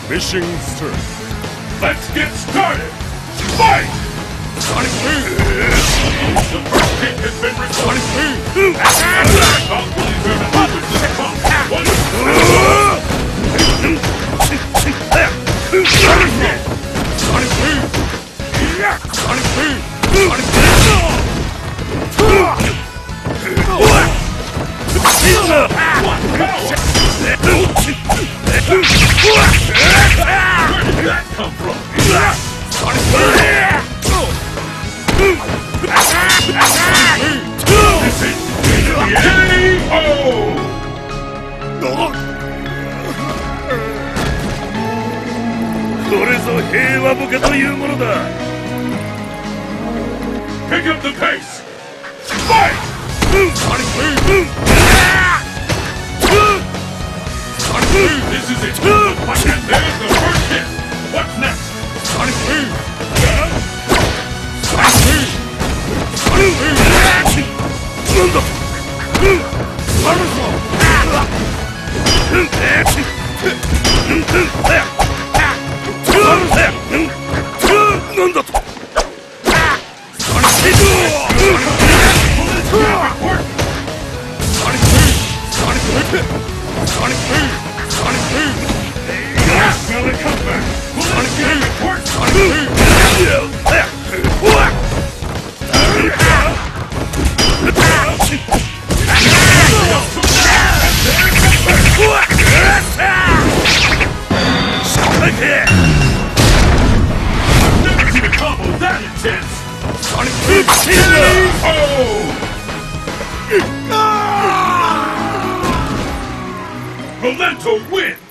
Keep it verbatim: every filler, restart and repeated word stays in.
Mission start. Let's get started! Fight! Sonic Boom! The first hit has been recorded. Sonic Boom! Attack! Sonic Boom! Sonic hit! Sonic Boom! Sonic Boom! Sonic Where did that come from? Sonic Boom! This is K O! これぞ平和ボケというものだ。Pick up the pace. Fight! Sonic Boom! Sonic Boom! This is it. Watch that. There's the first hit. What's next? Sonic Boom! Sonic Boom! Sonic Boom! なんだ?なんだと? Sonic Boom! Sonic Boom! Sonic Boom! Sonic Boom! Sonic Boom! Smell the comeback! Sonic Boom! Sonic Boom! I've never seen a combo that intense! Sonic Boom! K O! Rolento wins!